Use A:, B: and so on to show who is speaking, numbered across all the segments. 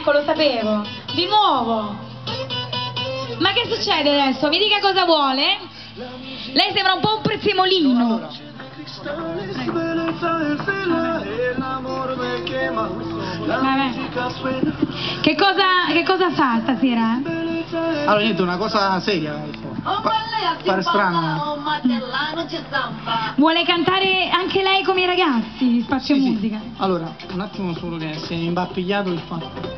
A: ecco, lo sapevo. Di nuovo. Ma che succede adesso? Mi dica cosa vuole? Lei sembra un po' un prezzemolino. Che cosa fa stasera?
B: Allora niente, una cosa seria. Fare strano.
A: Vuole cantare anche lei come i ragazzi di Spazio Musica?
B: Sì. Allora, un attimo solo che si è imbappigliato il fatto.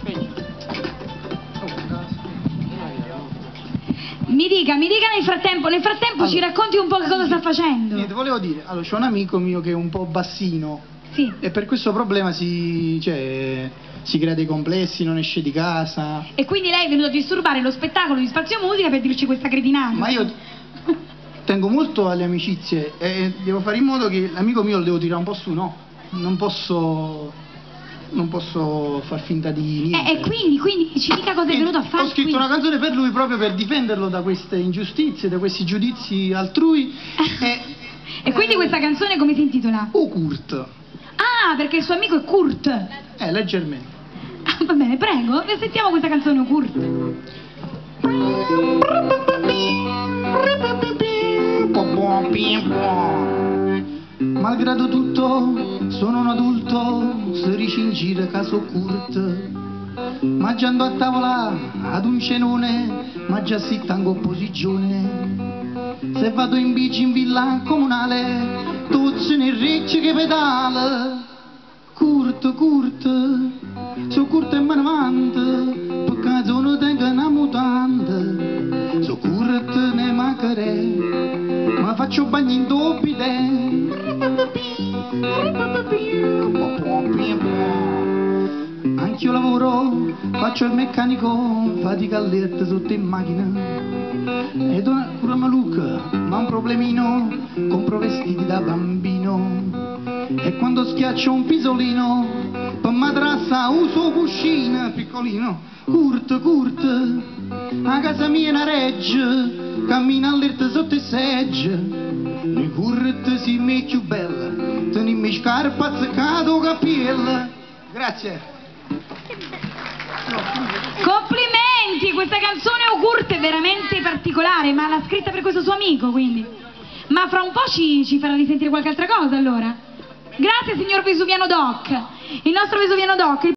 A: Mi dica nel frattempo allora, ci racconti un po' che cosa sta facendo.
B: Niente, volevo dire, allora c'è un amico mio che è un po' bassino.
A: Sì.
B: E per questo problema si crea dei complessi, non esce di casa.
A: E quindi lei è venuto a disturbare lo spettacolo di Spazio Musica per dirci questa cretinata.
B: Ma io tengo molto alle amicizie e devo fare in modo che l'amico mio lo devo tirare un po' su, no? Non posso far finta di niente.
A: E quindi ci dica cosa è venuto a fare.
B: Ho scritto una canzone per lui proprio per difenderlo da queste ingiustizie, da questi giudizi altrui.
A: E quindi questa canzone come si intitola?
B: Kurt.
A: Ah, perché il suo amico è Kurt.
B: Leggermente.
A: Ah, va bene, prego, sentiamo questa canzone Kurt.
B: Malgrado tutto, sono un adulto, se ricingire caso Kurt. Mangiando a tavola ad un cenone, ma già si tango opposizione. Se vado in bici in villa comunale, tozzi nei ricci che pedale. Kurt, so Kurt e manavante, perché sono tengo una mutante. So Kurt ne mancherei, ma faccio bagni in doppide. Anch'io lavoro, faccio il meccanico, fatica all'erte sotto in macchina. Ed pure maluca, ma un problemino, compro vestiti da bambino. E quando schiaccio un pisolino, per madrassa uso cuscina, piccolino. Kurt, a casa mia è una regge, cammina all'erte sotto i segge. Mi Kurt si me più bella, tenimi scarpa azzeccato capiella. Grazie.
A: Complimenti, questa canzone O Kurt è veramente particolare, ma l'ha scritta per questo suo amico, quindi. Ma fra un po' ci farà risentire qualche altra cosa allora. Grazie signor Vesuviano Doc, il nostro Vesuviano Doc.